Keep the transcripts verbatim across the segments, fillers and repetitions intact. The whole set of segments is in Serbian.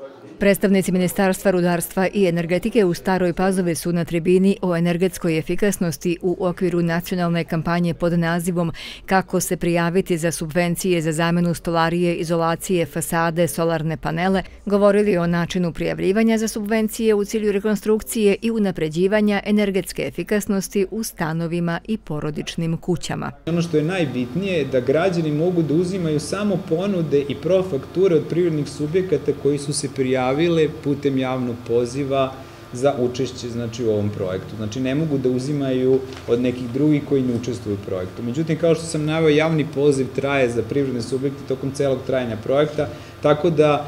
Predstavnici Ministarstva rudarstva i energetike u Staroj Pazovi su na tribini o energetskoj efikasnosti u okviru nacionalne kampanje pod nazivom Kako se prijaviti za subvencije za zamenu stolarije, izolacije, fasade, solarne panele, govorili o načinu prijavljivanja za subvencije u cilju rekonstrukcije i unapređivanja energetske efikasnosti u stanovima i porodičnim kućama. Ono što je najbitnije je da građani mogu da uzimaju samo ponude i profakture od privrednih subjekata koji su se prijavili putem javnog poziva za učešće znači, u ovom projektu. Znači, ne mogu da uzimaju od nekih drugih koji ne učestvuju u projektu. Međutim, kao što sam naveo, javni poziv traje za privredne subjekte tokom celog trajanja projekta, tako da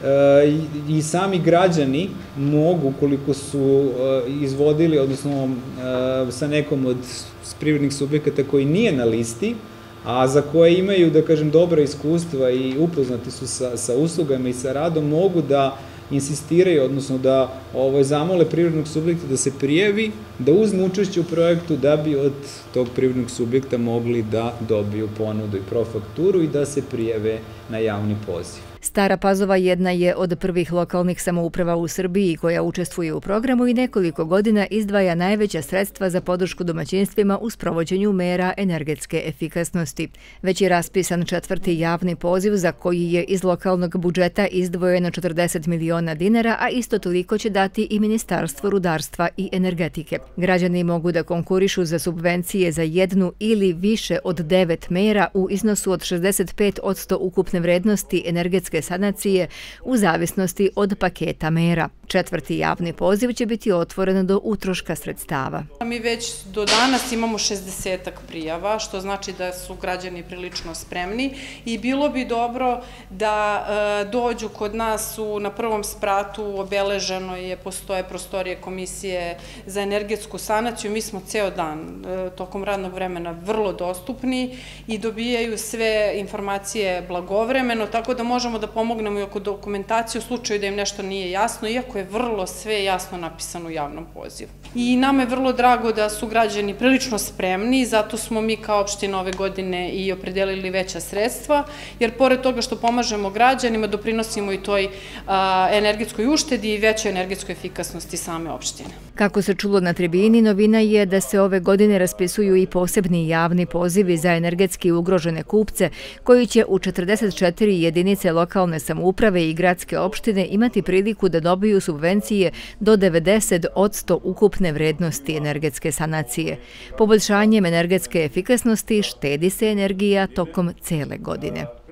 e, i sami građani mogu, koliko su e, izvodili, odnosno e, sa nekom od privrednih subjekata koji nije na listi, a za koje imaju, da kažem, dobra iskustva i upoznati su sa, sa uslugama i sa radom, mogu da insistiraju, odnosno da ovo, zamole privrednog subjekta da se prijavi, da uzme učešće u projektu da bi od tog privrednog subjekta mogli da dobiju ponudu i profakturu i da se prijave na javni poziv. Stara Pazova jedna je od prvih lokalnih samouprava u Srbiji koja učestvuje u programu i nekoliko godina izdvaja najveća sredstva za podršku domaćinstvima u sprovođenju mera energetske efikasnosti. Već je raspisan četvrti javni poziv za koji je iz lokalnog budžeta izdvojeno četrdeset miliona dinara, a isto toliko će dati i Ministarstvo rudarstva i energetike. Građani mogu da konkurišu za subvencije za jednu ili više od devet mera u iznosu od šezdeset pet posto ukupne vrednosti energetske sanacije u zavisnosti od paketa mera. Četvrti javni poziv će biti otvoren do utroška sredstava. Mi već do danas imamo šezdesetak prijava, što znači da su građani prilično spremni i bilo bi dobro da e, dođu kod nas u, na prvom spratu, obeleženo je, postoje prostorije Komisije za energetsku sanaciju. Mi smo ceo dan e, tokom radnog vremena vrlo dostupni i dobijaju sve informacije blagovremeno, tako da možemo da pomognemo i oko dokumentacije u slučaju da im nešto nije jasno, iako je vrlo sve jasno napisano u javnom pozivu. I nama je vrlo drago da su građani prilično spremni, zato smo mi kao opština ove godine i opredelili veća sredstva, jer pored toga što pomažemo građanima, doprinosimo i toj a, energetskoj uštedi i većoj energetskoj efikasnosti same opštine. Kako se čulo na tribini, novina je da se ove godine raspisuju i posebni javni pozivi za energetski ugrožene kupce, koji će u četrdeset četiri jedinice lokalne samouprave i gradske opštine imati priliku da dobiju subvencije do devedeset posto ukupne vrednosti energetske sanacije. Poboljšanjem energetske efikasnosti štedi se energija tokom cele godine.